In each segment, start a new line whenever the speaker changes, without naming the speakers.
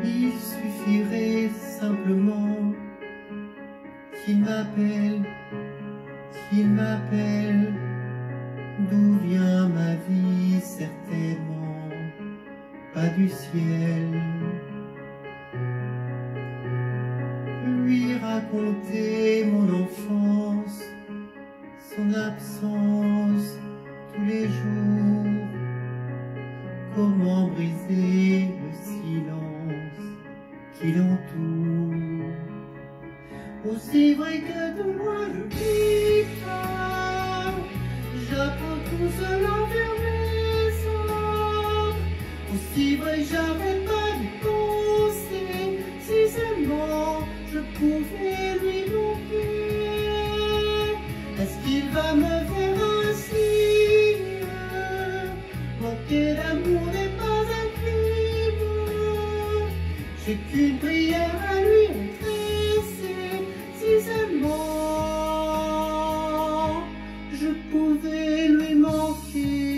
Il suffirait simplement qu'il m'appelle, d'où vient ma vie, certainement pas du ciel. Lui raconter mon enfance, son absence tous les jours, comment briser le silence qui l'entoure. Aussi vrai que de moi je vis pas, j'apprends tout seul à faire mes sorts. Aussi vrai j'arrête pas d'y penser, si seulement je pouvais lui manquer. Est-ce qu'il va me faire un signe? Manquer d'amour n'est pas un crime. J'ai qu'une prière à lui adresser, si seulement je pouvais lui manquer.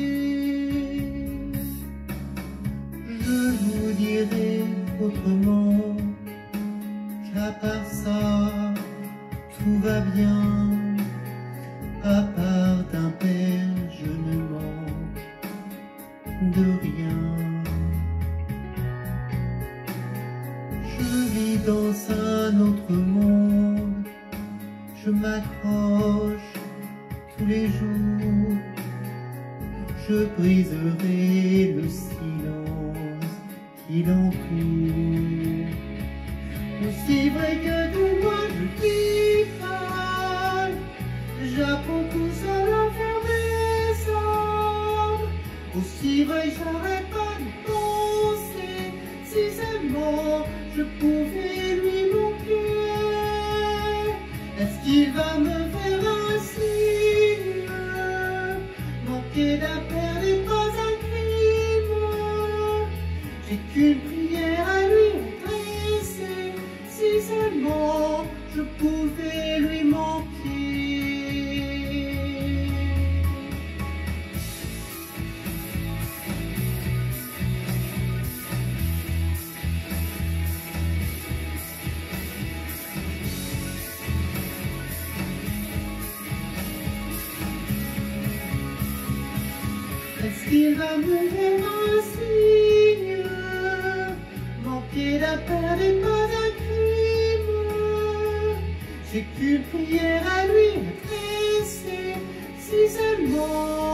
Je vous dirai autrement qu'à part ça, tout va bien. À part d'un père, je ne manque de rien. Je vis dans un autre monde, je m'accroche tous les jours. Je briserai le silence qui l'entoure. Aussi vrai que de moi je vis pas, j'apprends tout seul à faire mes sorts. Aussi vrai j'arrête pas de penser, si seulement je pouvais lui manquer. Est-ce qu'il va me faire un signe? Manquer d'un père n'est pas un crime. J'ai qu'une prière à lui adresser, si seulement je pouvais lui manquer. Est-ce qu'il va me faire un signe? Manquer d'un père n'est pas un crime. J'ai qu'une prière à lui adresser, si seulement